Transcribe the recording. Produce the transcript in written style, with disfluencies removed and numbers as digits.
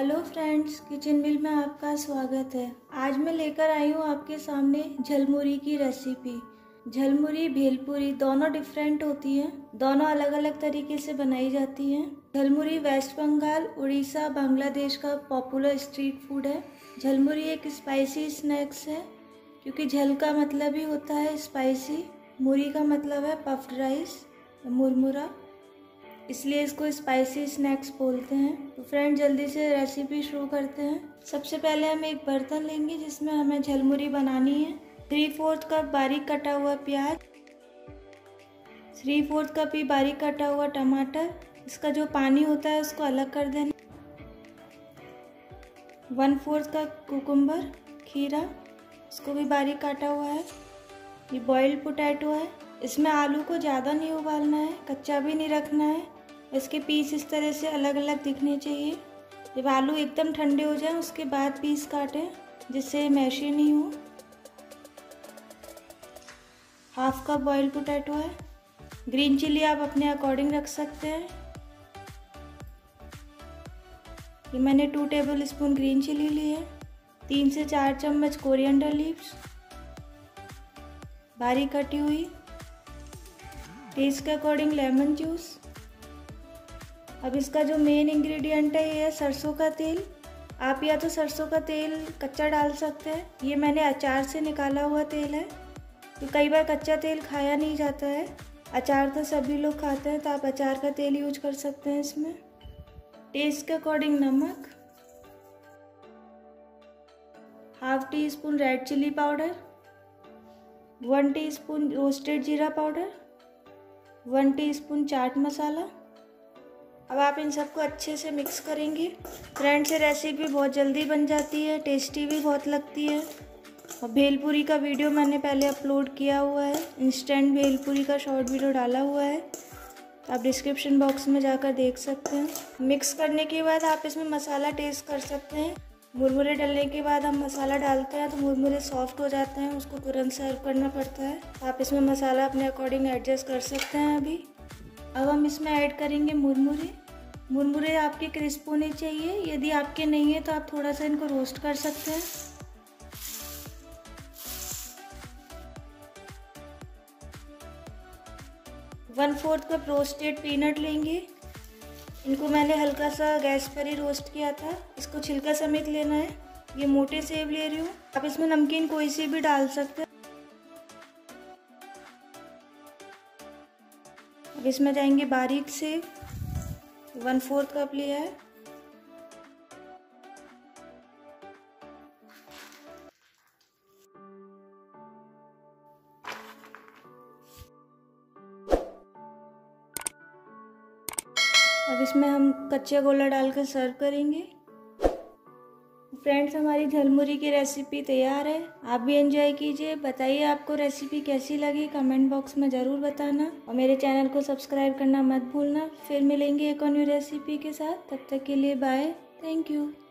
Hello friends, kitchen मिल में आपका स्वागत है। आज मैं लेकर आई हूँ आपके सामने झलमुरी की रेसिपी। झलमुरी भेलपुरी दोनों डिफरेंट होती हैं, दोनों अलग अलग तरीके से बनाई जाती हैं। झलमुरी वेस्ट बंगाल, उड़ीसा, बांग्लादेश का पॉपुलर स्ट्रीट फूड है। झलमुरी एक स्पाइसी स्नैक्स है क्योंकि झल का मतलब ही होता है स्पाइसी, मुरी का मतलब है पफ्ड राइस, मुरमुरा, इसलिए इसको स्पाइसी स्नैक्स बोलते हैं। तो फ्रेंड, जल्दी से रेसिपी शुरू करते हैं। सबसे पहले हम एक बर्तन लेंगे जिसमें हमें झलमुरी बनानी है। 3/4 कप बारीक कटा हुआ प्याज, 3/4 कप ही बारीक कटा हुआ टमाटर, इसका जो पानी होता है उसको अलग कर देना। 1/4 कप कुकुम्बर, खीरा, इसको भी बारीक काटा हुआ है। ये बॉइल्ड पोटैटो है। इसमें आलू को ज़्यादा नहीं उबालना है, कच्चा भी नहीं रखना है। इसके पीस इस तरह से अलग अलग दिखने चाहिए। जब आलू एकदम ठंडे हो जाए उसके बाद पीस काटें जिससे मैशी नहीं हो। 1/2 कप बॉइल्ड पोटैटो है। ग्रीन चिली आप अपने अकॉर्डिंग रख सकते हैं। ये मैंने 2 टेबल स्पून ग्रीन चिली ली है। 3 से 4 चम्मच कोरिएंडर लीव्स बारीक कटी हुई। टेस्ट के अकॉर्डिंग लेमन जूस। अब इसका जो मेन इंग्रेडिएंट है ये है सरसों का तेल। आप या तो सरसों का तेल कच्चा डाल सकते हैं, ये मैंने अचार से निकाला हुआ तेल है। तो कई बार कच्चा तेल खाया नहीं जाता है, अचार तो सभी लोग खाते हैं, तो आप अचार का तेल यूज कर सकते हैं इसमें। टेस्ट के अकॉर्डिंग नमक, 1/2 teaspoon red chilli powder, 1 teaspoon roasted जीरा पाउडर, 1 टीस्पून चाट मसाला। अब आप इन सबको अच्छे से मिक्स करेंगे। फ्रेंड्स, ये रेसिपी बहुत जल्दी बन जाती है, टेस्टी भी बहुत लगती है। और भेलपुरी का वीडियो मैंने पहले अपलोड किया हुआ है, इंस्टेंट भेलपुरी का शॉर्ट वीडियो डाला हुआ है, तो आप डिस्क्रिप्शन बॉक्स में जाकर देख सकते हैं। मिक्स करने के बाद आप इसमें मसाला टेस्ट कर सकते हैं। मुरमुरे डालने के बाद हम मसाला डालते हैं तो मुरमुरे सॉफ्ट हो जाते हैं, उसको तुरंत सर्व करना पड़ता है। आप इसमें मसाला अपने अकॉर्डिंग एडजस्ट कर सकते हैं। अब हम इसमें ऐड करेंगे मुरमुरे। मुरमुरे आपके क्रिस्प होने चाहिए, यदि आपके नहीं है तो आप थोड़ा सा इनको रोस्ट कर सकते हैं। वन 1/4 कप रोस्टेड पीनट लेंगे। इनको मैंने हल्का सा गैस पर ही रोस्ट किया था, इसको छिलका समेत लेना है। ये मोटे सेब ले रही हूँ, आप इसमें नमकीन कोई सी भी डाल सकते हैं। अब इसमें जाएंगे बारीक सेब, 1/4 कप लिया है। अब इसमें हम कच्चे गोला डालकर सर्व करेंगे। फ्रेंड्स, हमारी झलमुरी की रेसिपी तैयार है, आप भी एंजॉय कीजिए। बताइए आपको रेसिपी कैसी लगी, कमेंट बॉक्स में ज़रूर बताना और मेरे चैनल को सब्सक्राइब करना मत भूलना। फिर मिलेंगे एक और न्यू रेसिपी के साथ, तब तक के लिए बाय, थैंक यू।